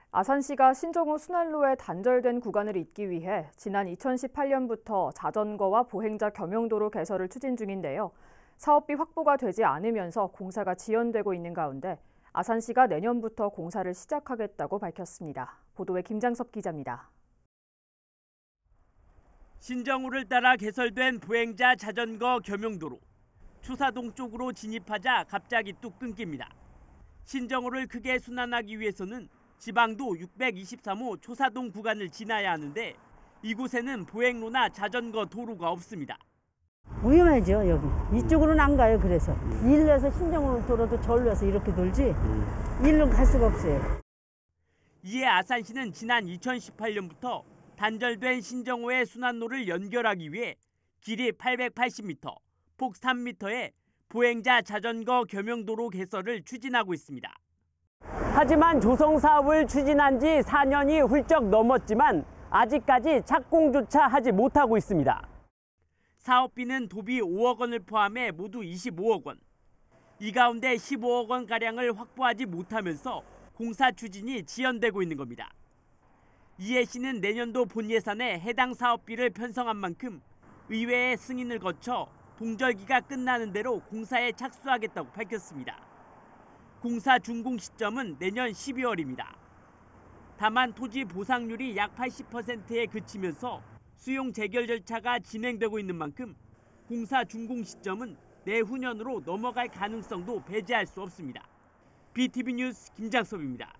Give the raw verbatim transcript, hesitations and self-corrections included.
아산시가 신정호 순환로에 단절된 구간을 잇기 위해 지난 이천십팔 년부터 자전거와 보행자 겸용도로 개설을 추진 중인데요. 사업비 확보가 되지 않으면서 공사가 지연되고 있는 가운데 아산시가 내년부터 공사를 시작하겠다고 밝혔습니다. 보도에 김장섭 기자입니다. 신정호를 따라 개설된 보행자 자전거 겸용도로. 초사동 쪽으로 진입하자 갑자기 뚝 끊깁니다. 신정호를 크게 순환하기 위해서는 지방도 육백이십삼 호 초사동 구간을 지나야 하는데 이곳에는 보행로나 자전거 도로가 없습니다. 위험하죠, 여기. 이쪽으로는 안 가요, 그래서. 일로에서 신정호 도로도 절로에서 이렇게 돌지 일로 갈 수가 없어요. 이에 아산시는 지난 이천십팔 년부터 단절된 신정호의 순환로를 연결하기 위해 길이 팔백팔십 미터, 폭 삼 미터의 보행자 자전거 겸용도로 개설을 추진하고 있습니다. 하지만 조성 사업을 추진한 지 사 년이 훌쩍 넘었지만 아직까지 착공조차 하지 못하고 있습니다. 사업비는 도비 오억 원을 포함해 모두 이십오억 원. 이 가운데 십오억 원가량을 확보하지 못하면서 공사 추진이 지연되고 있는 겁니다. 이해 시는 내년도 본 예산에 해당 사업비를 편성한 만큼 의회의 승인을 거쳐 동절기가 끝나는 대로 공사에 착수하겠다고 밝혔습니다. 공사 준공 시점은 내년 십이월입니다. 다만 토지 보상률이 약 팔십 퍼센트에 그치면서 수용 재결 절차가 진행되고 있는 만큼 공사 준공 시점은 내후년으로 넘어갈 가능성도 배제할 수 없습니다. 비티비 뉴스 김장섭입니다.